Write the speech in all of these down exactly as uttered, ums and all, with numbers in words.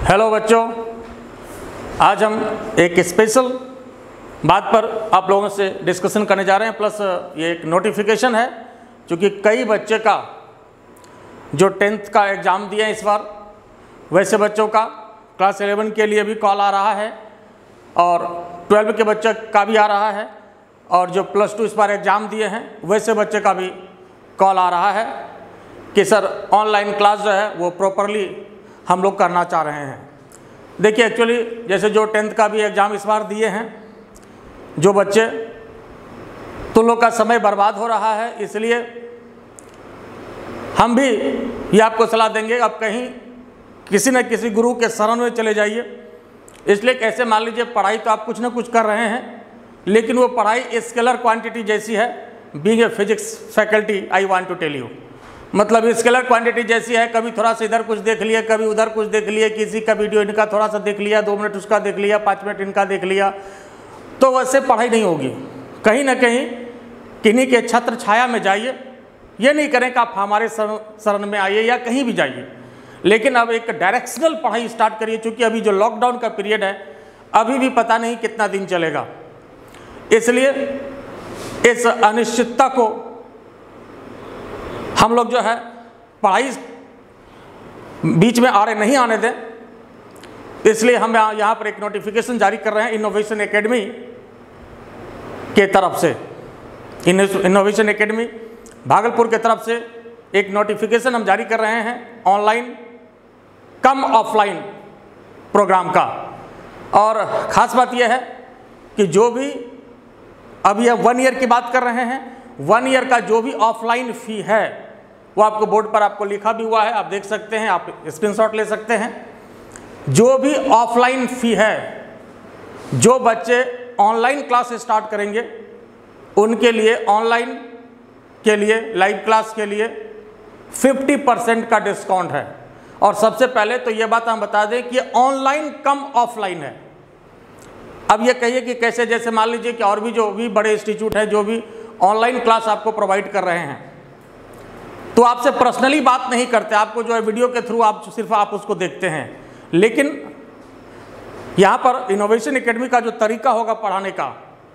Hello बच्चों, आज हम एक स्पेशल बात पर आप लोगों से डिस्कशन करने जा रहे हैं। प्लस ये एक नोटिफिकेशन है, क्योंकि कई बच्चे का जो टेंथ का एग्ज़ाम दिए हैं इस बार, वैसे बच्चों का क्लास इलेवन के लिए भी कॉल आ रहा है और ट्वेल्व के बच्चे का भी आ रहा है, और जो प्लस टू इस बार एग्ज़ाम दिए हैं वैसे बच्चे का भी कॉल आ रहा है कि सर ऑनलाइन क्लास जो है वो प्रॉपरली हम लोग करना चाह रहे हैं। देखिए, एक्चुअली जैसे जो टेंथ का भी एग्ज़ाम इस बार दिए हैं जो बच्चे, तो लोग का समय बर्बाद हो रहा है, इसलिए हम भी ये आपको सलाह देंगे अब कहीं किसी न किसी गुरु के शरण में चले जाइए। इसलिए कैसे, मान लीजिए पढ़ाई तो आप कुछ ना कुछ कर रहे हैं, लेकिन वो पढ़ाई स्केलर क्वांटिटी जैसी है। Being a physics faculty I want to tell you, मतलब स्केलर क्वांटिटी जैसी है। कभी थोड़ा सा इधर कुछ देख लिया, कभी उधर कुछ देख लिया, किसी का वीडियो इनका थोड़ा सा देख लिया, दो मिनट उसका देख लिया, पाँच मिनट इनका देख लिया, तो वैसे पढ़ाई नहीं होगी। कहीं ना कहीं किन्हीं के छत्र छाया में जाइए। ये नहीं करें कि आप हमारे शरण में आइए या कहीं भी जाइए, लेकिन अब एक डायरेक्शनल पढ़ाई स्टार्ट करिए, क्योंकि अभी जो लॉकडाउन का पीरियड है अभी भी पता नहीं कितना दिन चलेगा। इसलिए इस अनिश्चितता को हम लोग जो है पढ़ाई बीच में आड़े नहीं आने दें। इसलिए हम यहाँ पर एक नोटिफिकेशन जारी कर रहे हैं इनोवेशन एकेडमी के तरफ से। इनोवेशन एकेडमी भागलपुर के तरफ से एक नोटिफिकेशन हम जारी कर रहे हैं ऑनलाइन कम ऑफलाइन प्रोग्राम का। और ख़ास बात यह है कि जो भी अभी हम वन ईयर की बात कर रहे हैं, वन ईयर का जो भी ऑफलाइन फ़ी है वो आपको बोर्ड पर आपको लिखा भी हुआ है, आप देख सकते हैं, आप स्क्रीनशॉट ले सकते हैं। जो भी ऑफलाइन फ़ी है, जो बच्चे ऑनलाइन क्लास स्टार्ट करेंगे उनके लिए, ऑनलाइन के लिए, लाइव क्लास के लिए पचास परसेंट का डिस्काउंट है। और सबसे पहले तो ये बात हम बता दें कि ऑनलाइन कम ऑफलाइन है। अब ये कहिए कि कैसे, जैसे मान लीजिए कि और भी जो भी बड़े इंस्टीट्यूट हैं जो भी ऑनलाइन क्लास आपको प्रोवाइड कर रहे हैं, तो आपसे पर्सनली बात नहीं करते, आपको जो है वीडियो के थ्रू आप सिर्फ आप उसको देखते हैं। लेकिन यहाँ पर इनोवेशन एकेडमी का जो तरीका होगा पढ़ाने का,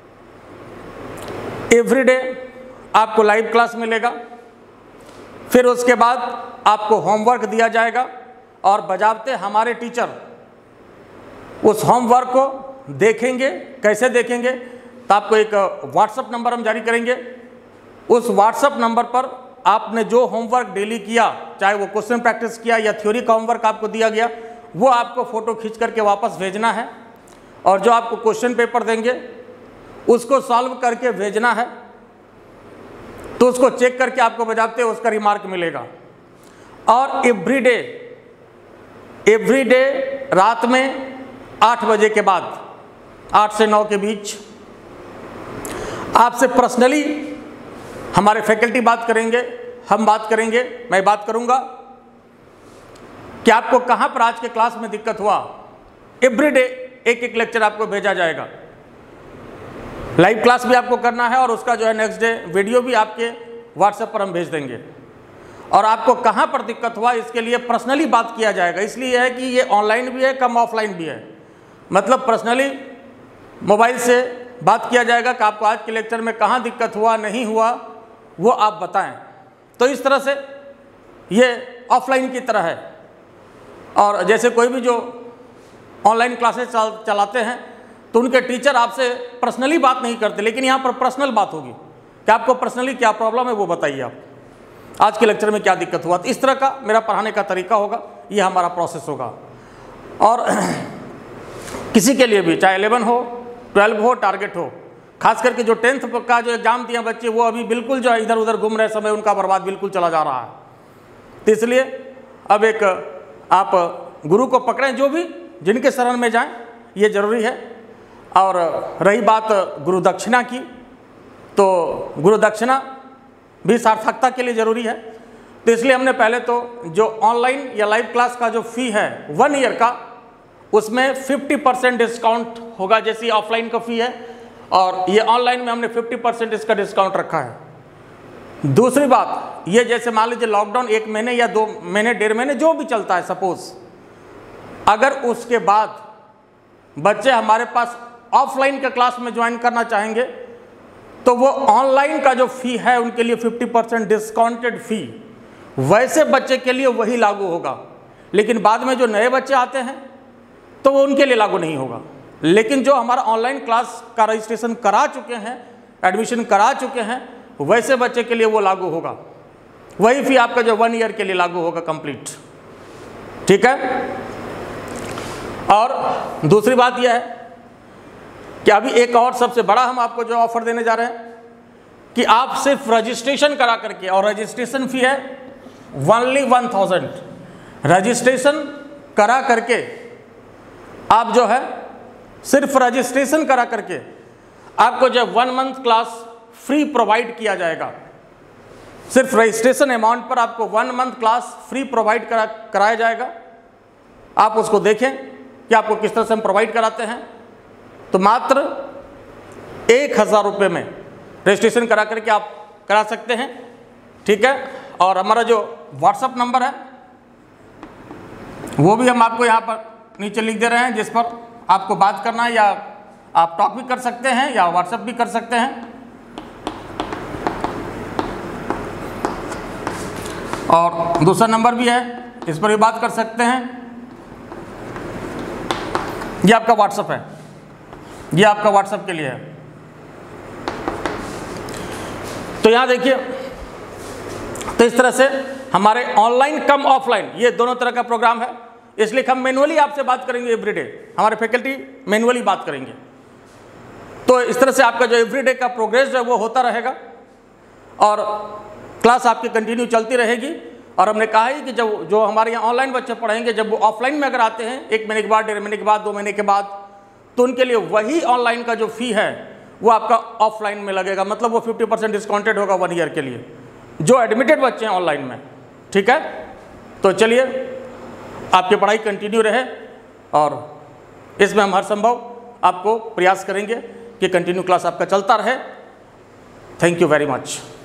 एवरीडे आपको लाइव क्लास मिलेगा, फिर उसके बाद आपको होमवर्क दिया जाएगा और बजाबते हमारे टीचर उस होमवर्क को देखेंगे। कैसे देखेंगे, तो आपको एक व्हाट्सएप नंबर हम जारी करेंगे। उस व्हाट्सएप नंबर पर आपने जो होमवर्क डेली किया, चाहे वो क्वेश्चन प्रैक्टिस किया या थ्योरी का होमवर्क आपको दिया गया, वो आपको फ़ोटो खींच करके वापस भेजना है। और जो आपको क्वेश्चन पेपर देंगे उसको सॉल्व करके भेजना है, तो उसको चेक करके आपको बजाते उसका रिमार्क मिलेगा। और एवरीडे एवरीडे रात में आठ बजे के बाद, आठ से नौ के बीच आपसे पर्सनली हमारे फैकल्टी बात करेंगे, हम बात करेंगे, मैं बात करूंगा कि आपको कहां पर आज के क्लास में दिक्कत हुआ। एवरीडे एक एक लेक्चर आपको भेजा जाएगा, लाइव क्लास भी आपको करना है और उसका जो है नेक्स्ट डे वीडियो भी आपके व्हाट्सएप पर हम भेज देंगे। और आपको कहां पर दिक्कत हुआ इसके लिए पर्सनली बात किया जाएगा। इसलिए है कि ये ऑनलाइन भी है, कम ऑफलाइन भी है, मतलब पर्सनली मोबाइल से बात किया जाएगा कि आपको आज के लेक्चर में कहाँ दिक्कत हुआ, नहीं हुआ, वो आप बताएं। तो इस तरह से ये ऑफलाइन की तरह है। और जैसे कोई भी जो ऑनलाइन क्लासेस चलाते हैं तो उनके टीचर आपसे पर्सनली बात नहीं करते, लेकिन यहाँ पर पर्सनल बात होगी कि आपको पर्सनली क्या प्रॉब्लम है वो बताइए, आप आज के लेक्चर में क्या दिक्कत हुआ। तो इस तरह का मेरा पढ़ाने का तरीका होगा, ये हमारा प्रोसेस होगा। और किसी के लिए भी, चाहे इलेवन हो, ट्वेल्व हो, टारगेट हो, खास करके जो टेंथ का जो एग्ज़ाम दिया बच्चे, वो अभी बिल्कुल जो है इधर उधर घूम रहे, समय उनका बर्बाद बिल्कुल चला जा रहा है। तो इसलिए अब एक आप गुरु को पकड़ें, जो भी जिनके शरण में जाएं, ये ज़रूरी है। और रही बात गुरु दक्षिणा की, तो गुरु दक्षिणा भी सार्थकता के लिए ज़रूरी है। तो इसलिए हमने पहले तो जो ऑनलाइन या लाइव क्लास का जो फ़ी है वन ईयर का, उसमें पचास परसेंट डिस्काउंट होगा, जैसी ऑफलाइन का फ़ी है, और ये ऑनलाइन में हमने पचास परसेंट इसका डिस्काउंट रखा है। दूसरी बात, ये जैसे मान लीजिए लॉकडाउन एक महीने या दो महीने, डेढ़ महीने जो भी चलता है, सपोज अगर उसके बाद बच्चे हमारे पास ऑफलाइन का क्लास में ज्वाइन करना चाहेंगे तो वो ऑनलाइन का जो फ़ी है उनके लिए पचास परसेंट डिस्काउंटेड फ़ी वैसे बच्चे के लिए वही लागू होगा। लेकिन बाद में जो नए बच्चे आते हैं तो वो उनके लिए लागू नहीं होगा। लेकिन जो हमारा ऑनलाइन क्लास का रजिस्ट्रेशन करा चुके हैं, एडमिशन करा चुके हैं, वैसे बच्चे के लिए वो लागू होगा। वही फ़ी आपका जो वन ईयर के लिए लागू होगा कंप्लीट। ठीक है। और दूसरी बात यह है कि अभी एक और सबसे बड़ा हम आपको जो ऑफर देने जा रहे हैं कि आप सिर्फ रजिस्ट्रेशन करा करके, और रजिस्ट्रेशन फ़ी है ओनली वन थाउजेंड, रजिस्ट्रेशन करा करके आप जो है सिर्फ रजिस्ट्रेशन करा करके आपको जो one month class free provide किया जाएगा। सिर्फ रजिस्ट्रेशन अमाउंट पर आपको one month class free provide करा कराया जाएगा। आप उसको देखें कि आपको किस तरह से हम प्रोवाइड कराते हैं। तो मात्र एक हज़ार रुपये में रजिस्ट्रेशन करा करके आप करा सकते हैं। ठीक है। और हमारा जो व्हाट्सएप नंबर है वो भी हम आपको यहाँ पर नीचे लिख दे रहे हैं, जिस पर आपको बात करना है, या आप टॉक भी कर सकते हैं या व्हाट्सएप भी कर सकते हैं। और दूसरा नंबर भी है, इस पर भी बात कर सकते हैं। ये आपका व्हाट्सएप है, ये आपका व्हाट्सएप के लिए है। तो यहाँ देखिए, तो इस तरह से हमारे ऑनलाइन कम ऑफलाइन ये दोनों तरह का प्रोग्राम है। इसलिए हम मैनुअली आपसे बात करेंगे एवरीडे, हमारे फैकल्टी मैनुअली बात करेंगे। तो इस तरह से आपका जो एवरीडे का प्रोग्रेस है वो होता रहेगा और क्लास आपकी कंटिन्यू चलती रहेगी। और हमने कहा ही कि जब जो हमारे यहाँ ऑनलाइन बच्चे पढ़ेंगे, जब वो ऑफलाइन में अगर आते हैं एक महीने के बाद, डेढ़ महीने के बाद, दो महीने के बाद, तो उनके लिए वही ऑनलाइन का जो फ़ी है वो आपका ऑफलाइन में लगेगा। मतलब वो फिफ्टी परसेंट डिस्काउंटेड होगा वन ईयर के लिए, जो एडमिटेड बच्चे हैं ऑनलाइन में। ठीक है। तो चलिए, आपकी पढ़ाई कंटिन्यू रहे और इसमें हम हर संभव आपको प्रयास करेंगे कि कंटिन्यू क्लास आपका चलता रहे। Thank you very much.